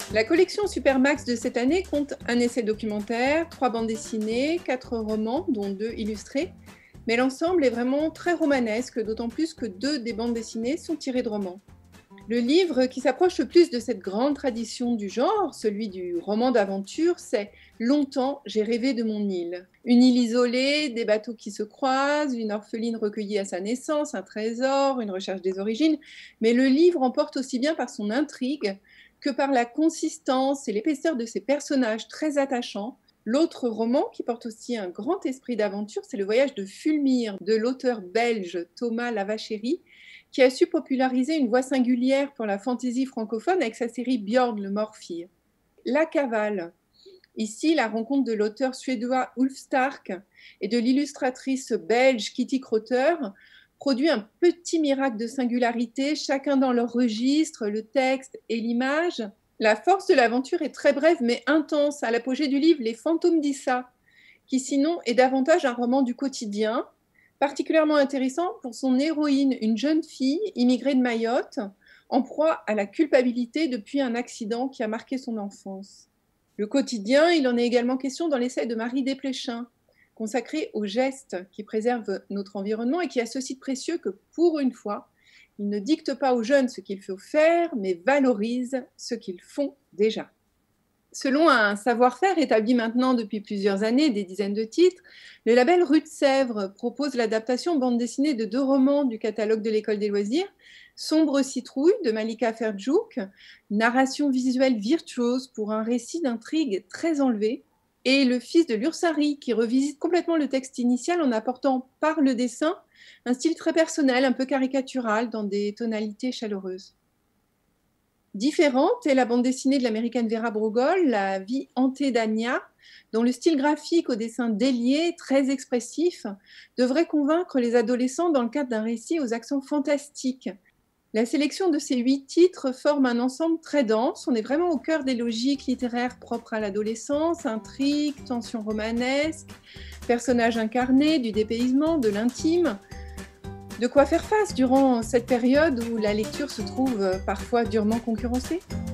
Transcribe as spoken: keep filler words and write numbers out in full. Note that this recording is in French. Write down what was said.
La collection Supermax de cette année compte un essai documentaire, trois bandes dessinées, quatre romans, dont deux illustrés. Mais l'ensemble est vraiment très romanesque, d'autant plus que deux des bandes dessinées sont tirées de romans. Le livre qui s'approche le plus de cette grande tradition du genre, celui du roman d'aventure, c'est « Longtemps, j'ai rêvé de mon île ». Une île isolée, des bateaux qui se croisent, une orpheline recueillie à sa naissance, un trésor, une recherche des origines. Mais le livre emporte aussi bien par son intrigue que par la consistance et l'épaisseur de ses personnages très attachants. L'autre roman, qui porte aussi un grand esprit d'aventure, c'est Le Voyage de Fulmire, de l'auteur belge Thomas Lavacheri, qui a su populariser une voix singulière pour la fantaisie francophone avec sa série Björn le Morfir. La Cavale, ici la rencontre de l'auteur suédois Ulf Stark et de l'illustratrice belge Kitty Crotter, produit un petit miracle de singularité, chacun dans leur registre, le texte et l'image. La force de l'aventure est très brève mais intense, à l'apogée du livre Les Fantômes d'Issa, qui sinon est davantage un roman du quotidien, particulièrement intéressant pour son héroïne, une jeune fille immigrée de Mayotte, en proie à la culpabilité depuis un accident qui a marqué son enfance. Le quotidien, il en est également question dans l'essai de Marie Desplechin, consacré aux gestes qui préservent notre environnement et qui a ceci de précieux que, pour une fois, il ne dicte pas aux jeunes ce qu'il faut faire, mais valorise ce qu'ils font déjà. Selon un savoir-faire établi maintenant depuis plusieurs années, des dizaines de titres, le label Rue de Sèvres propose l'adaptation bande dessinée de deux romans du catalogue de l'École des loisirs, Sombre citrouille de Malika Ferdjouk, narration visuelle virtuose pour un récit d'intrigue très enlevé, et Le Fils de l'Ursari, qui revisite complètement le texte initial en apportant par le dessin un style très personnel, un peu caricatural, dans des tonalités chaleureuses. Différente est la bande dessinée de l'américaine Vera Brogol, La vie hantée d'Anya, dont le style graphique au dessin délié, très expressif, devrait convaincre les adolescents dans le cadre d'un récit aux accents fantastiques. La sélection de ces huit titres forme un ensemble très dense. On est vraiment au cœur des logiques littéraires propres à l'adolescence, intrigue, tension romanesque, personnages incarnés, du dépaysement, de l'intime. De quoi faire face durant cette période où la lecture se trouve parfois durement concurrencée.